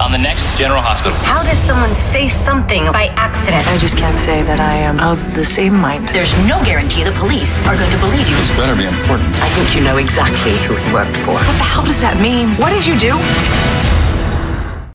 on the next General Hospital. How does someone say something by accident? I just can't say that I am of the same mind. There's no guarantee the police are going to believe you. This better be important. I think you know exactly who he worked for. What the hell does that mean? What did you do?